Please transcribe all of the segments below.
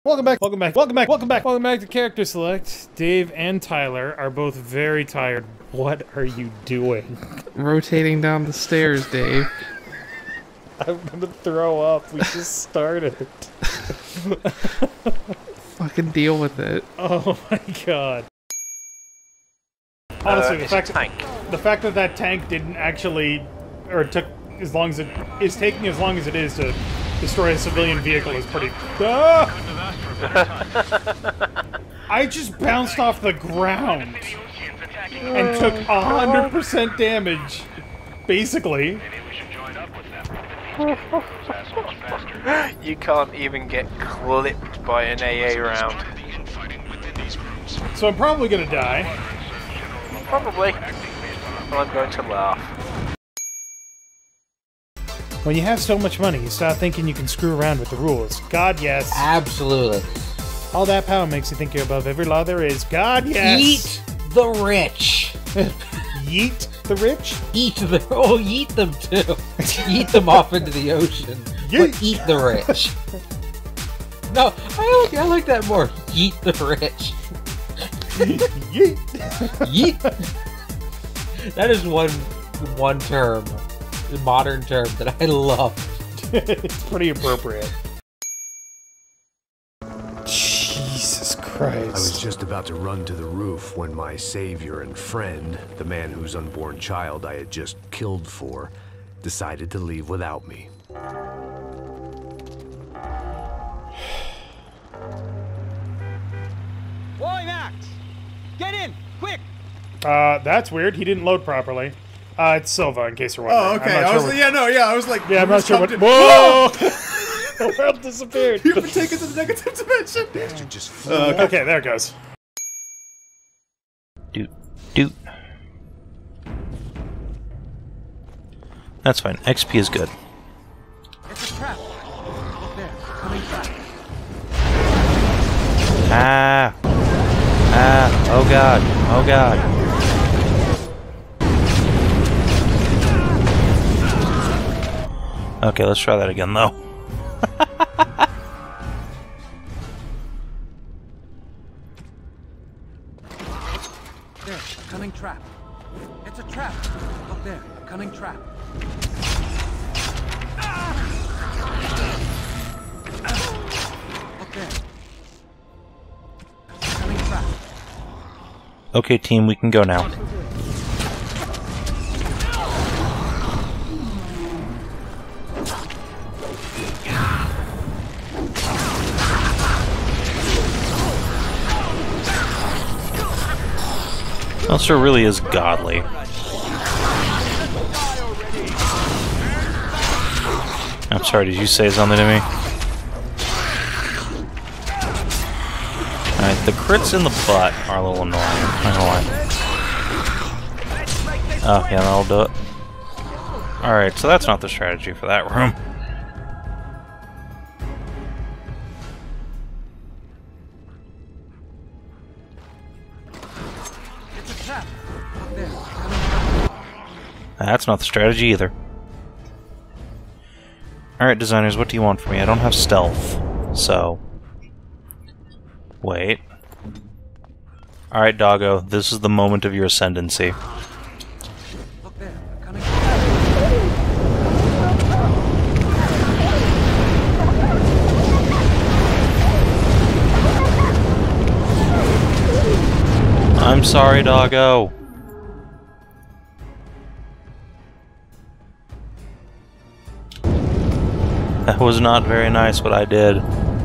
Welcome back to Character Select. Dave and Tyler are both very tired. What are you doing? Rotating down the stairs, Dave. I'm gonna throw up. We just started. Fucking deal with it. Oh my god. Honestly, the fact that that tank didn't actually, or took as long as it is taking as long as it is to destroy a civilian vehicle is pretty. I just bounced off the ground and took 100% damage, basically. You can't even get clipped by an AA round. So I'm probably gonna die. Probably. Well, I'm going to laugh. When you have so much money, you start thinking you can screw around with the rules. God, yes. Absolutely. All that power makes you think you're above every law there is. God, yes. Eat the rich. Yeet the rich? Eat the... Oh, eat them too. Eat them off into the ocean. Yeet. But eat the rich. No, I like that more. Eat the rich. Yeet. Yeet. That is one term, a modern term that I love. It's pretty appropriate. Jesus Christ. I was just about to run to the roof when my savior and friend, the man whose unborn child I had just killed for, decided to leave without me. Wally Max! Get in! Quick! That's weird. He didn't load properly. It's Silva, in case you're wondering. Oh, okay. I was like, yeah, I'm not sure what. Whoa! The world disappeared. You've been taken to the negative dimension. Bastard just flew. Okay, there it goes. Doot. That's fine. XP is good. It's a trap! Look there, coming back. Oh god. Oh god. Okay, let's try that again, though. There, coming trap. It's a trap! Look there, coming trap. Look there. Coming trap. Okay, team, we can go now. Monster really is godly. I'm sorry, did you say something to me? Alright, the crits in the butt are a little annoying. I don't know why. Oh, yeah, that'll do it. Alright, so that's not the strategy for that room. That's not the strategy either. Alright, designers, what do you want from me? I don't have stealth, so... Wait. Alright, doggo, this is the moment of your ascendancy. Look there, coming. I'm sorry, doggo. That was not very nice what I did.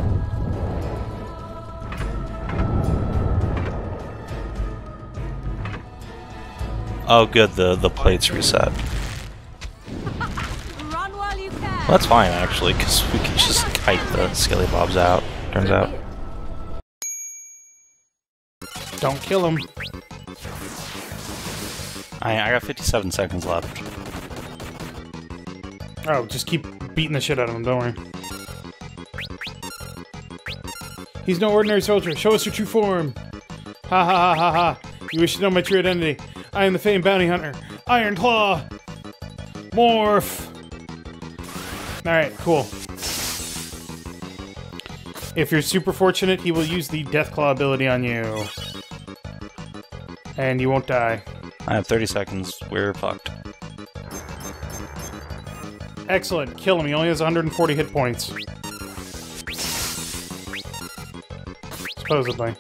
Oh good, the plates reset. Run while you can. Well, that's fine actually, because we can just kite the Skelly Bobs out, turns out. Don't kill him. I got 57 seconds left. Oh, just keep beating the shit out of him, don't worry. He's no ordinary soldier. Show us your true form. Ha ha ha ha ha. You wish to know my true identity. I am the famed bounty hunter. Iron Claw. Morph. Alright, cool. If you're super fortunate, he will use the Deathclaw ability on you. And you won't die. I have 30 seconds. We're fucked. Excellent. Kill him. He only has 140 hit points. Supposedly.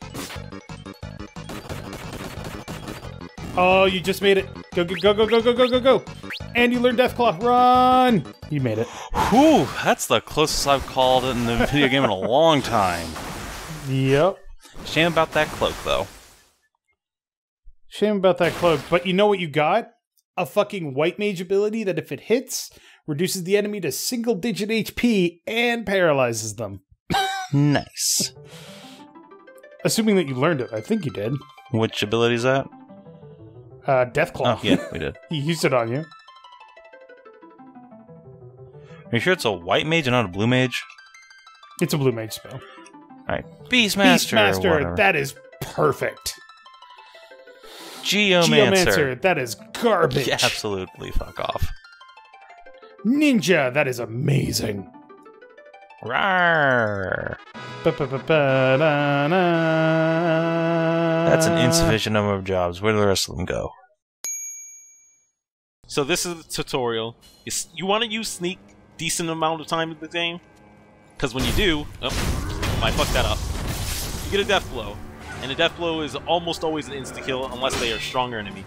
Oh, you just made it. Go, go, go, go, go, go, go, go, go. And you learned Deathclaw. Run! You made it. Whew, that's the closest I've called it in the video game in a long time. Yep. Shame about that cloak, though. Shame about that cloak. But you know what you got? A fucking white mage ability that if it hits, reduces the enemy to single-digit HP and paralyzes them. Nice. Assuming that you learned it. I think you did. Which ability is that? Deathclaw. Oh, yeah, we did. He used it on you. Are you sure it's a white mage and not a blue mage? It's a blue mage spell. Alright. Beastmaster! Beastmaster, that is perfect. Geomancer! That is garbage. Yeah, absolutely, fuck off. Ninja, that is amazing. Rawr. Ba-ba-ba-ba-da-na. That's an insufficient number of jobs. Where do the rest of them go? So this is the tutorial. You want to use sneak decent amount of time in the game, because when you do, I fucked that up. You get a death blow, and a death blow is almost always an insta-kill unless they are a stronger enemy.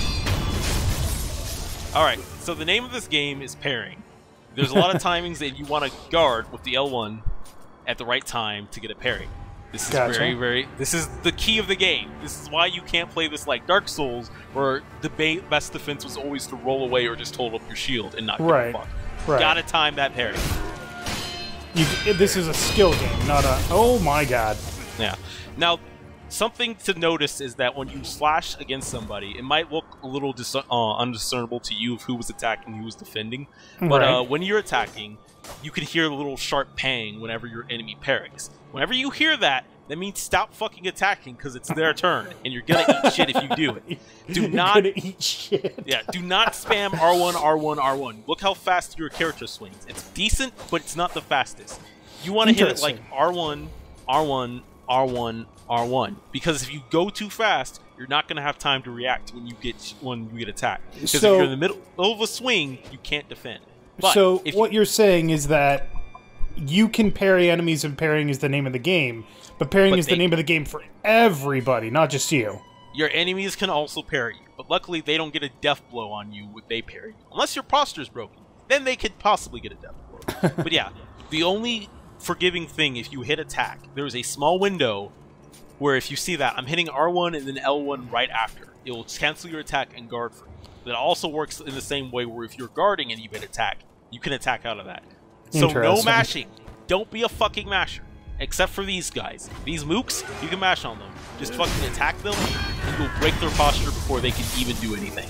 Alright, so the name of this game is pairing. There's a lot of timings that you want to guard with the L1 at the right time to get a parry. This is this is the key of the game. This is why you can't play this like Dark Souls, where the best defense was always to roll away or just hold up your shield and not give a fuck. Right. Gotta time that parry. This is a skill game, not a... Oh my god. Yeah. Now, something to notice is that when you slash against somebody, it might look a little undiscernible to you of who was attacking and who was defending. But when you're attacking, you can hear a little sharp pang whenever your enemy parries. Whenever you hear that, that means stop fucking attacking because it's their turn, and you're gonna eat shit if you do it. Do not eat shit. Yeah, do not spam R1, R1, R1. Look how fast your character swings. It's decent, but it's not the fastest. You want to hit it like R1, R1, R1, R1, because if you go too fast, you're not gonna have time to react when you get attacked. Because if you're in the middle of a swing, you can't defend. But so what you're saying is that you can parry enemies, and parrying is the name of the game, but parrying is the name of the game for everybody, not just you. Your enemies can also parry you, but luckily they don't get a death blow on you when they parry you. Unless your posture's broken. Then they could possibly get a death blow. But yeah, the only forgiving thing if you hit attack, there's a small window where if you see that, I'm hitting R1 and then L1 right after. It will cancel your attack and guard for you. It also works in the same way where if you're guarding and you hit attack, you can attack out of that. So no mashing. Don't be a fucking masher. Except for these guys. These mooks, you can mash on them. Just fucking attack them, and you'll break their posture before they can even do anything.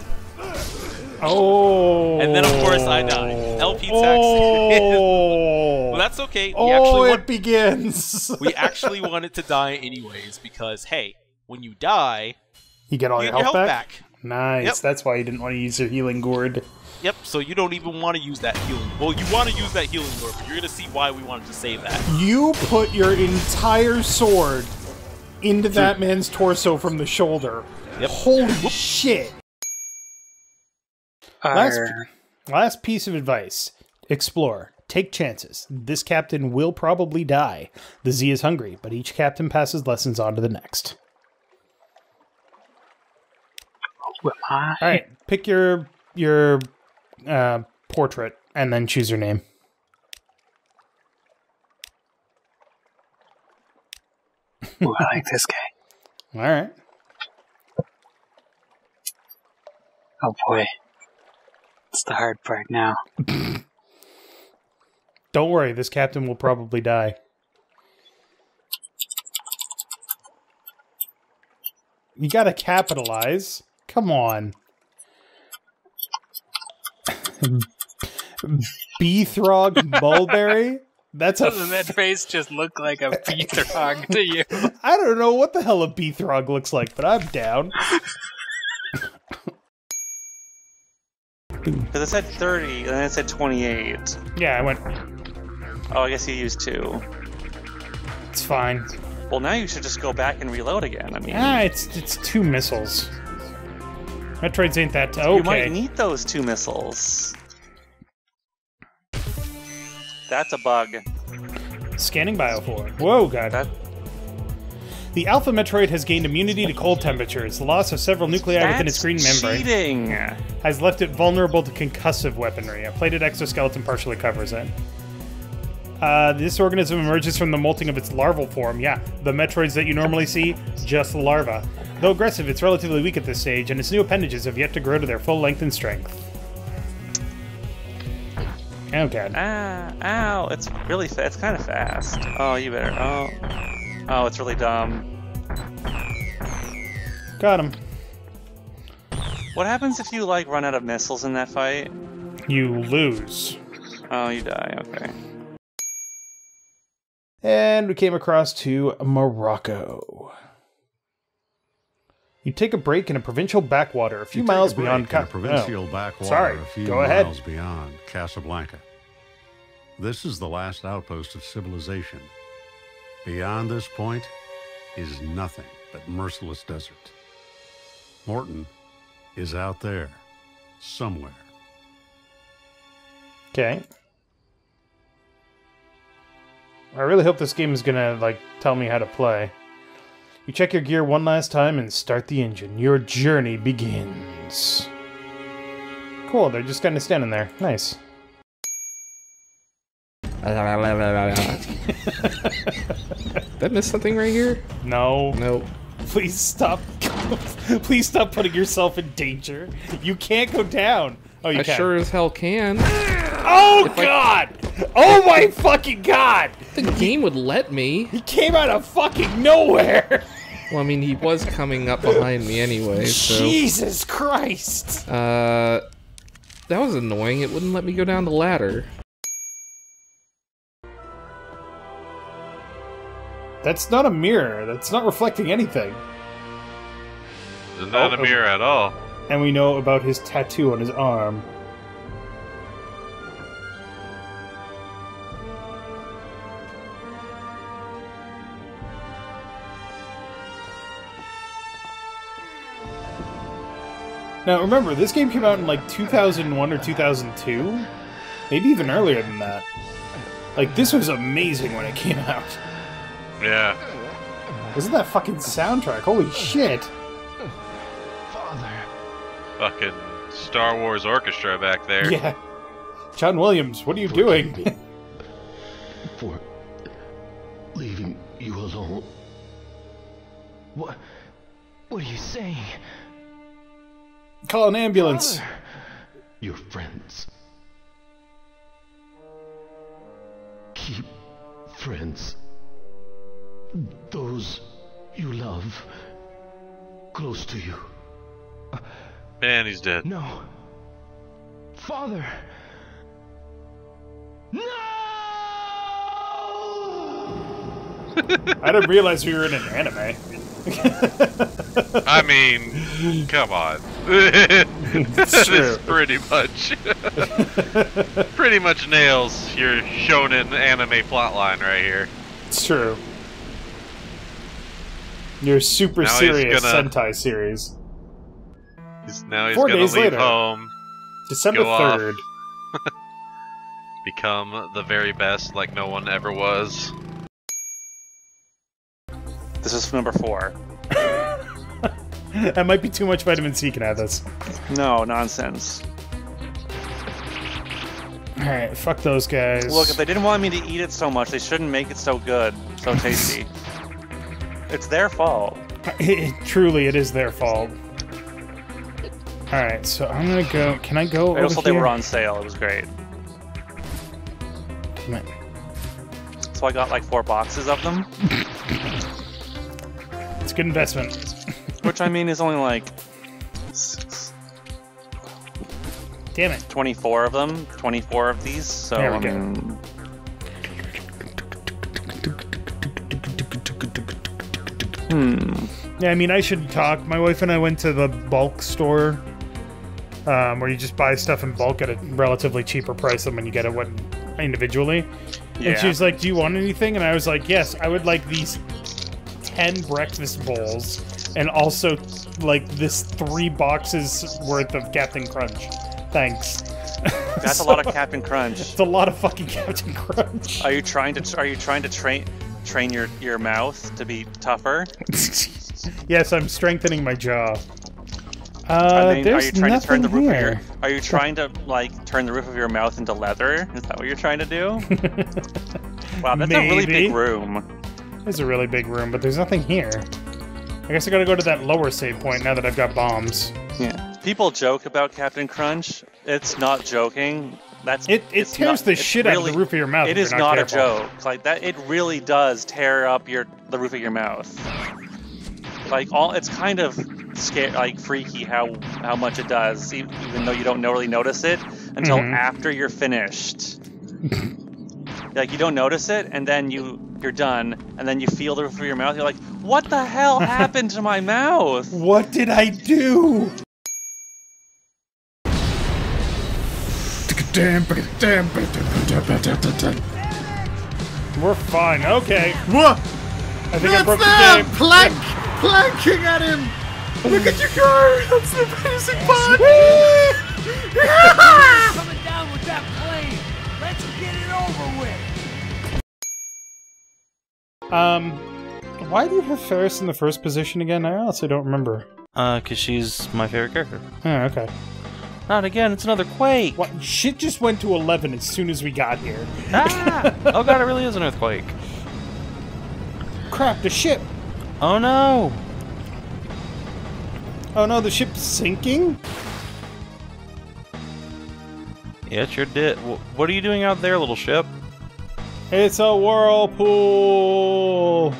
Oh. And then, of course, I die. LP tax. Well, that's okay. It begins. We actually wanted to die anyways, because, hey, when you die, you get all your health back? Nice. Yep. That's why you didn't want to use your healing gourd. Yep, so you don't even want to use that healing. Well, you want to use that healing gourd, but you're going to see why we wanted to save that. You put your entire sword into that man's torso from the shoulder. Yep. Holy shit. Last piece of advice. Explore. Take chances. This captain will probably die. The Z is hungry, but each captain passes lessons on to the next. Alright, pick your portrait and then choose your name. Ooh, I like this guy. Alright. Oh boy. It's the hard part now. Don't worry, this captain will probably die. You gotta capitalize. Come on. Beethrog Mulberry? Doesn't that face just look like a Beethrog to you? I don't know what the hell a Beethrog looks like, but I'm down. Because it said 30, and then it said 28. Yeah, I went... Oh, I guess you used 2. It's fine. Well, now you should just go back and reload again. I mean, it's 2 missiles. Metroids ain't that. Okay. You might need those 2 missiles. That's a bug. Scanning biofluid. Whoa, God. The Alpha Metroid has gained immunity to cold temperatures. The loss of several nuclei within its green membrane cheating. Has left it vulnerable to concussive weaponry. A plated exoskeleton partially covers it. This organism emerges from the molting of its larval form. Yeah, the Metroids that you normally see, just larva. Though aggressive, it's relatively weak at this stage, and its new appendages have yet to grow to their full length and strength. Oh, God. Ow, it's really it's kind of fast. Oh, you better, oh, it's really dumb. Got him. What happens if you, like, run out of missiles in that fight? You lose. Oh, you die, okay. And we came across to Morocco. You take a break in a provincial backwater a few miles beyond provincial backwater sorry. a few Go ahead. miles beyond Casablanca. This is the last outpost of civilization. Beyond this point is nothing but merciless desert. Morton is out there, somewhere. Okay. I really hope this game is gonna, like, tell me how to play. You check your gear one last time and start the engine. Your journey begins. Cool, they're just kind of standing there. Nice. Did I miss something right here? No. Nope. Please stop. Please stop putting yourself in danger. You can't go down. Oh, you I can. sure as hell can. Oh, God! Oh, my fucking God! The game would let me. He came out of fucking nowhere! Well, I mean, he was coming up behind me anyway, so... Jesus Christ! That was annoying. It wouldn't let me go down the ladder. That's not a mirror. That's not reflecting anything. It's not a mirror at all. And we know about his tattoo on his arm. Now remember, this game came out in like 2001 or 2002? Maybe even earlier than that. Like, this was amazing when it came out. Yeah. Isn't that fucking soundtrack? Holy shit. Fucking Star Wars Orchestra back there. Yeah. John Williams, what are you doing? For leaving you alone. What are you saying? Call an ambulance. Father. Your friends. Keep friends. Those you love close to you. Man, he's dead. No. Father. No! I didn't realize we were in an anime. I mean, come on. This pretty much nails your shonen anime plotline right here. It's true. Your super now serious Sentai series. Now he's 4 gonna days leave later, home, December go off, 3rd. become the very best like no one ever was. This is number 4. That might be too much vitamin C, can I have this? No, nonsense. Alright, fuck those guys. Look, if they didn't want me to eat it so much, they shouldn't make it so good, so tasty. It's their fault. Truly, it is their fault. Alright, so I'm gonna go... Can I go Also, over they were on sale. It was great. Damn it. So I got like 4 boxes of them. It's a good investment. Which, I mean, is only like... Damn it. 24 of them. 24 of these, so There we I go. mean... Yeah, I mean, I should talk. My wife and I went to the bulk store, where you just buy stuff in bulk at a relatively cheaper price than when you get it individually. And she was like, do you want anything? And I was like, yes, I would like these 10 breakfast bowls and also like this 3 boxes worth of Captain Crunch. Thanks. That's a lot of Captain Crunch. It's a lot of fucking Captain Crunch. Are you trying to train your mouth to be tougher? Yes, I'm strengthening my jaw. Are you There's trying to turn the roof here. of your? Are you trying to like turn the roof of your mouth into leather? Is that what you're trying to do? Wow, that's a really big room. It's a really big room, but there's nothing here. I guess I gotta go to that lower save point now that I've got bombs. Yeah. People joke about Captain Crunch. It's not joking. It tears the shit out of the roof of your mouth. It if is you're not a careful. joke. Like that, it really does tear up the roof of your mouth. Like it's kind of like freaky how much it does, even though you don't really notice it until after you're finished. Like you don't notice it, and then you're done, and then you feel the roof of your mouth. You're like, what the hell happened to my mouth? What did I do? We're fine. Okay. What? I think I broke the game. Planking at him! Look at you go! That's the amazing part! Coming down with that plane! Let's get it over with! Why do you have Ferris in the first position again? I honestly don't remember. Cause she's my favorite character. Oh, okay. Not again, it's another Quake! What? Shit just went to 11 as soon as we got here. Ah! Oh god, it really is an earthquake. Crap, the ship! Oh no! Oh no, the ship's sinking? Yeah, it sure did. What are you doing out there, little ship? It's a whirlpool!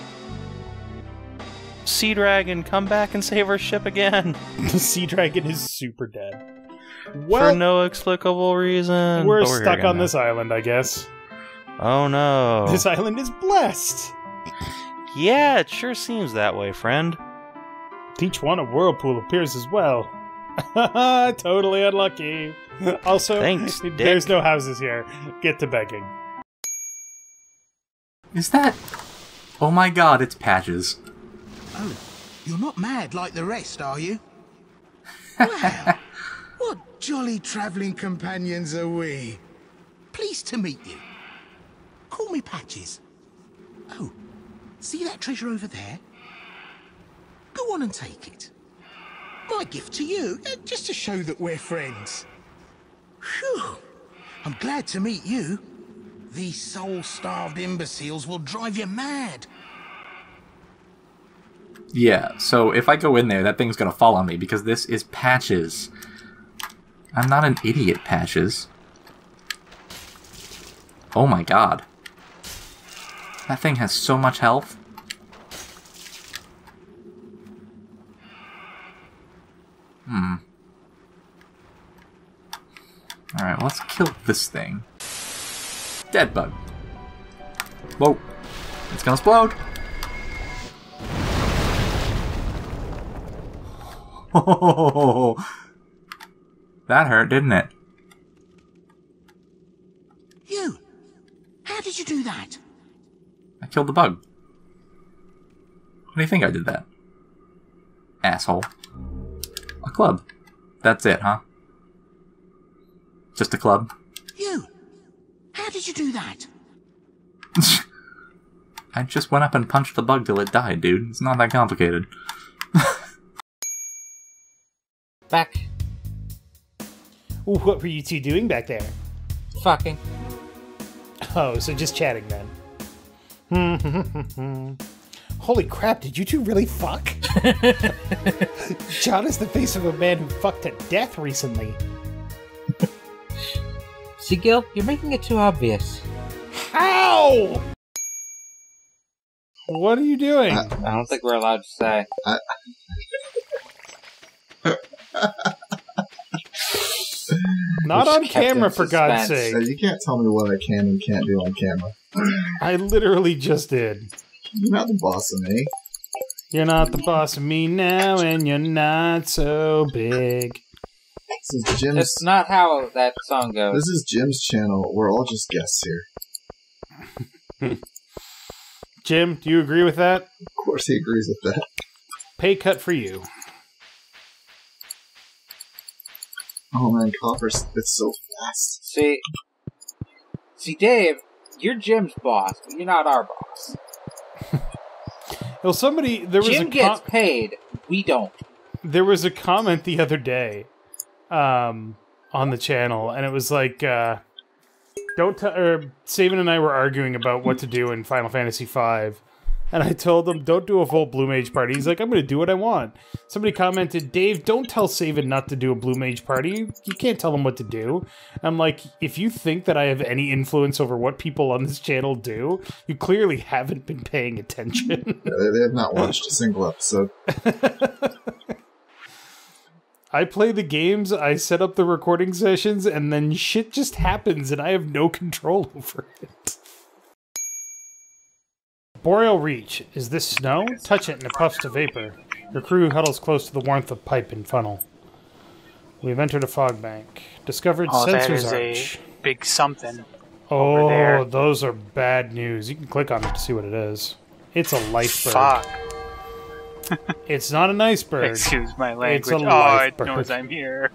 Sea Dragon, come back and save our ship again! The Sea Dragon is super dead. Well, for no explicable reason. We're stuck on this island, I guess. Oh no. This island is blessed! Yeah, it sure seems that way, friend. Each one a whirlpool appears as well. Totally unlucky. Also, thanks, there's no houses here. Get to begging. Is that... Oh my god, it's Patches. Oh, you're not mad like the rest, are you? Wow, what jolly travelling companions are we. Pleased to meet you. Call me Patches. Oh, see that treasure over there? Go on and take it. My gift to you, just to show that we're friends. Phew, I'm glad to meet you. These soul-starved imbeciles will drive you mad. Yeah, so if I go in there, that thing's gonna fall on me, because this is Patches. I'm not an idiot, Patches. Oh my god. That thing has so much health. Alright, let's kill this thing. Dead bug. Whoa. It's gonna explode. Oh, that hurt, didn't it? You! How did you do that? I killed the bug. How do you think I did that? Asshole. A club. That's it, huh? Just a club? You! How did you do that? I just went up and punched the bug till it died, dude. It's not that complicated. Back. Ooh, what were you two doing back there? Fucking. Oh, so just chatting then. Holy crap, did you two really fuck? John is the face of a man who fucked to death recently. See, Gil, you're making it too obvious. Ow! What are you doing? I don't think we're allowed to say. Not on camera, for God's sake. You can't tell me what I can and can't do on camera. I literally just did. You're not the boss of me. You're not the boss of me now, and you're not so big. This is Jim's. That's not how that song goes. This is Jim's channel. We're all just guests here. Jim, do you agree with that? Of course he agrees with that. Pay cut for you. Oh man, copper spits so fast. See, Dave, you're Jim's boss, but you're not our boss. Well, Jim gets paid. We don't. There was a comment the other day, on the channel, and it was like, Saban and I were arguing about what to do in Final Fantasy V, and I told him, don't do a full Blue Mage party. He's like, I'm going to do what I want. Somebody commented, Dave, don't tell Saban not to do a Blue Mage party. You can't tell him what to do. I'm like, if you think that I have any influence over what people on this channel do, you clearly haven't been paying attention. They have not watched a single episode. I play the games, I set up the recording sessions, and then shit just happens, and I have no control over it. Boreal Reach. Is this snow? Touch it and it puffs to vapor. Your crew huddles close to the warmth of pipe and funnel. We've entered a fog bank. Discovered that Sensors is Arch. a big something. Over there. Oh, those are bad news. You can click on it to see what it is. It's a lifeberg. Fuck. It's not an iceberg. Excuse my language. It's a It lifeberg. knows I'm here.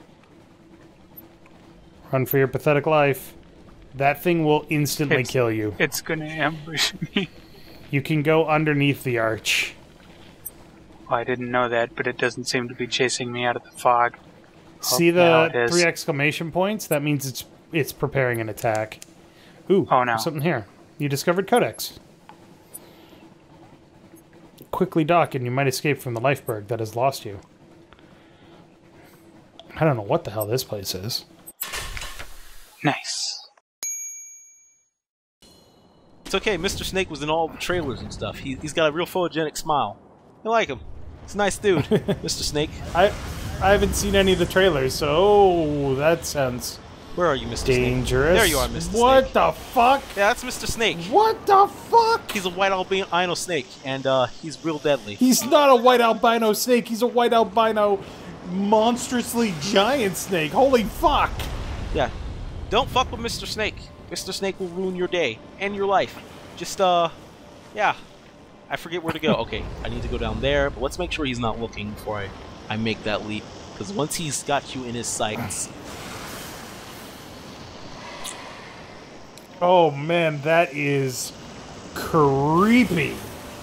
Run for your pathetic life. That thing will instantly kill you. It's gonna ambush me. You can go underneath the arch. Well, I didn't know that, but it doesn't seem to be chasing me out of the fog. See now the it is. 3 exclamation points? That means it's preparing an attack. Ooh, Oh, no. there's something here. You discovered Codex. Quickly dock and you might escape from the lifeberg that has lost you. I don't know what the hell this place is. Nice. It's okay, Mr. Snake was in all the trailers and stuff. He's got a real photogenic smile. I like him. He's a nice dude, Mr. Snake. I haven't seen any of the trailers, so that sounds... Where are you, Mr. dangerous. Snake? There you are, Mr. Snake. What the fuck? Yeah, that's Mr. Snake. What the fuck? He's a white albino snake, and he's real deadly. He's not a white albino snake. He's a white albino monstrously giant snake. Holy fuck. Yeah. Don't fuck with Mr. Snake. Mr. Snake will ruin your day and your life. Just, yeah. I forget where to go. Okay, I need to go down there, but let's make sure he's not looking before I make that leap. Because once he's got you in his sights... Oh man, that is creepy.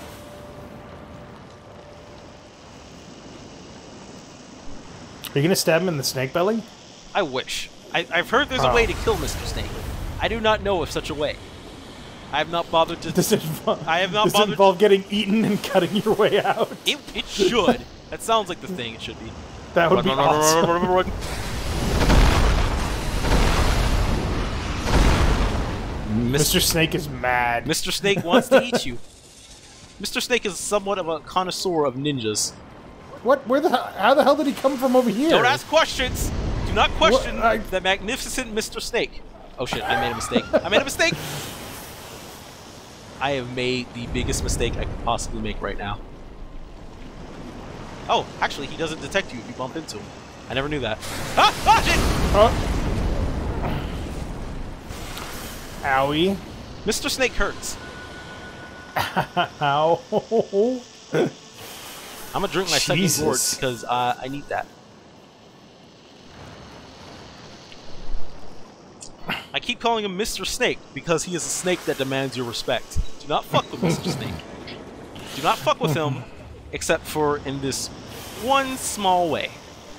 Are you gonna stab him in the snake belly? I wish. I've heard there's a way to kill Mr. Snake. I do not know of such a way. I have not bothered to... Does it involve, I have not does it bothered involve getting eaten and cutting your way out? It should. That sounds like the thing it should be. That would be awesome. Run. Mr. Snake is mad. Mr. Snake wants to eat you. Mr. Snake is somewhat of a connoisseur of ninjas. What? How the hell did he come from over here? Don't ask questions. Do not question the magnificent Mr. Snake. Oh shit, I made a mistake. I made a mistake! I have made the biggest mistake I could possibly make right now. Oh, actually, he doesn't detect you if you bump into him. I never knew that. Ah! Ah, shit! Owie. Mr. Snake hurts. Ow. I'm gonna drink my second gourd because I need that. I keep calling him Mr. Snake because he is a snake that demands your respect. Do not fuck with Mr. Snake. Do not fuck with him, except for in this one small way.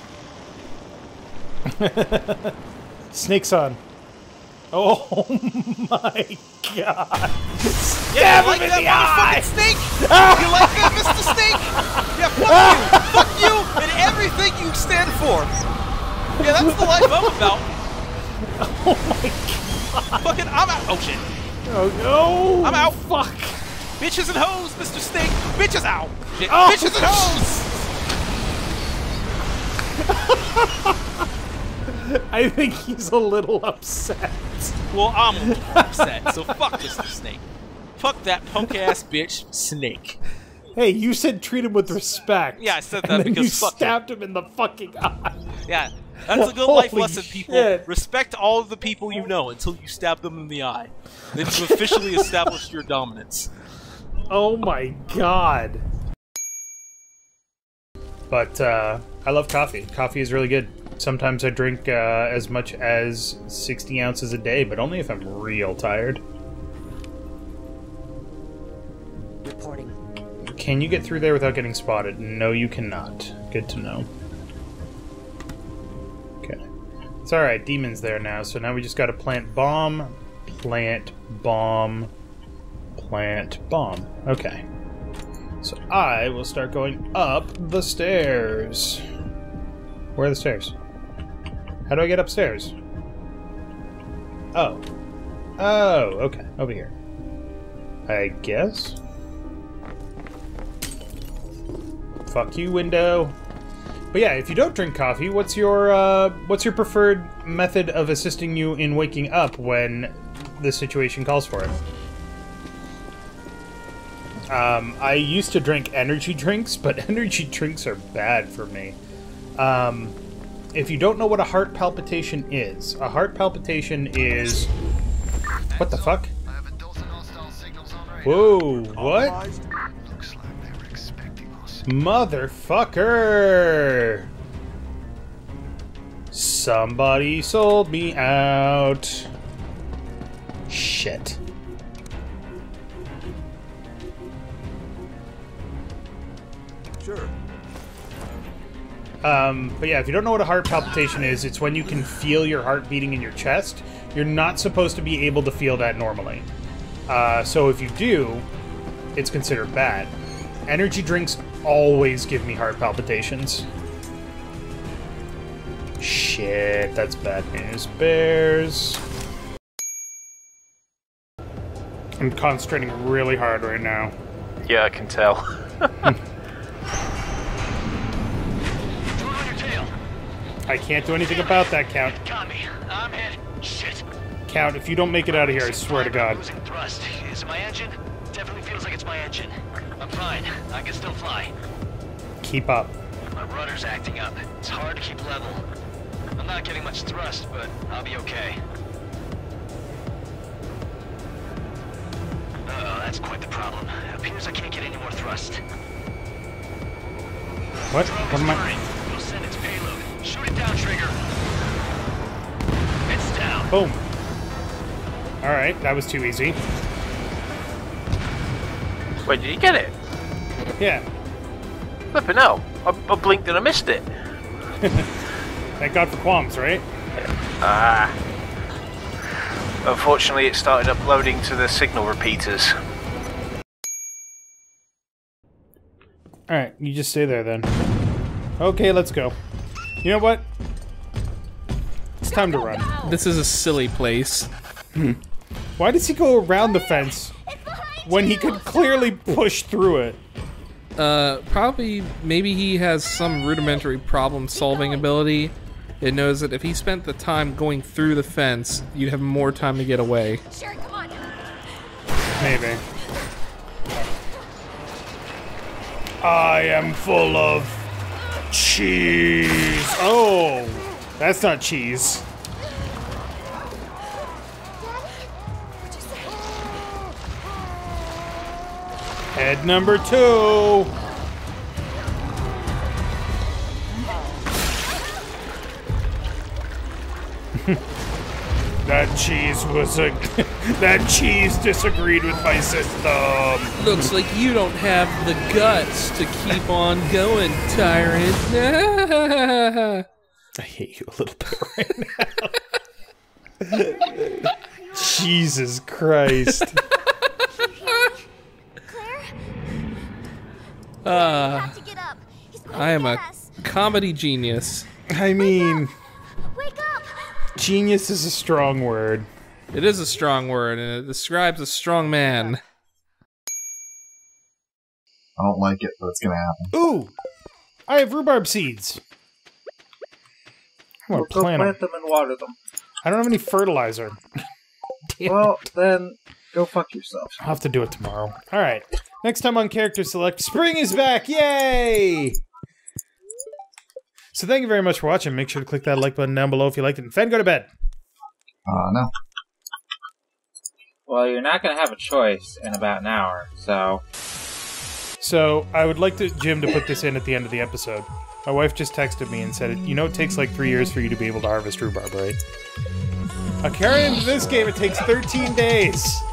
Snake's on. Oh my god. Yeah, you like that motherfucking snake? You like that, Mr. Snake? Yeah, fuck you! Fuck you and everything you stand for! Yeah, that's the life I'm about. Oh my god. Fucking, I'm out. Oh shit. Oh no. I'm out. Fuck. Bitches and hoes, Mr. Snake. Bitches out. Shit. Oh. Bitches and hoes. I think he's a little upset. Well, I'm a little upset, so fuck Mr. Snake. Fuck that punk-ass bitch, Snake. Hey, you said treat him with respect. Yeah, I said that and then because you fuck stabbed him in the fucking eye. Yeah, That's a good life Holy lesson, people. shit. Respect all of the people you know until you stab them in the eye. Then you've officially established your dominance. Oh my god. But I love coffee. Coffee is really good. Sometimes I drink as much as 60 ounces a day, but only if I'm real tired. Reporting. Can you get through there without getting spotted? No, you cannot. Good to know. Okay. It's alright, Demon's there now, so now we just gotta plant bomb, plant bomb, plant bomb. Okay. So I will start going up the stairs. Where are the stairs? How do I get upstairs? Oh. Oh, okay. Over here. I guess. Fuck you, window. But yeah, if you don't drink coffee, what's your preferred method of assisting you in waking up when the situation calls for it? I used to drink energy drinks, but energy drinks are bad for me. If you don't know what a heart palpitation is, a heart palpitation is... What the fuck? Whoa, what? Motherfucker! Somebody sold me out. Shit. Sure. But yeah, if you don't know what a heart palpitation is, it's when you can feel your heart beating in your chest. You're not supposed to be able to feel that normally. So if you do, it's considered bad. Energy drinks always give me heart palpitations. Shit, that's bad news. Bears. I'm concentrating really hard right now. Yeah, I can tell. I can't do anything about that, Count. Got me. I'm hit. Shit. Count, if you don't make it out of here, I swear to God. Losing thrust. Is it my engine? Definitely feels like it's my engine. I'm fine. I can still fly. Keep up. My rudder's acting up. It's hard to keep level. I'm not getting much thrust, but I'll be okay. Uh-oh, that's quite the problem. It appears I can't get any more thrust. What? What am I... It'll send its payload. Shoot it down, Trigger. It's down. Boom. Alright, that was too easy. Wait, did you get it? Yeah. Flipping out. I blinked and I missed it. Thank God for qualms, right? Ah. Unfortunately, it started uploading to the signal repeaters. Alright, you just stay there then. Okay, let's go. You know what? It's time to run. This is a silly place. Why does he go around the fence when he could clearly push through it? Probably, maybe he has some rudimentary problem-solving ability. It knows that if he spent the time going through the fence, you'd have more time to get away. Sure, come on. Maybe. I am full of cheese. Oh, that's not cheese. Head number 2. That cheese was a... that cheese disagreed with my system. Looks like you don't have the guts to keep on going, tyrant. I hate you a little bit right now. Jesus Christ. I am a comedy genius. I mean... Genius is a strong word. It is a strong word, and it describes a strong man. I don't like it, but it's gonna happen. Ooh! I have rhubarb seeds! I'm gonna Go plant plant them and water them. I don't have any fertilizer. Well, then go fuck yourself. I'll have to do it tomorrow. Alright. Next time on Character Select, spring is back! Yay! So thank you very much for watching. Make sure to click that like button down below if you liked it. And Fen, go to bed. No. Well, you're not going to have a choice in about an hour, so... So, I would like Jim to put this in at the end of the episode. My wife just texted me and said, you know it takes like 3 years for you to be able to harvest rhubarb, right? Carry into this game, it takes 13 days!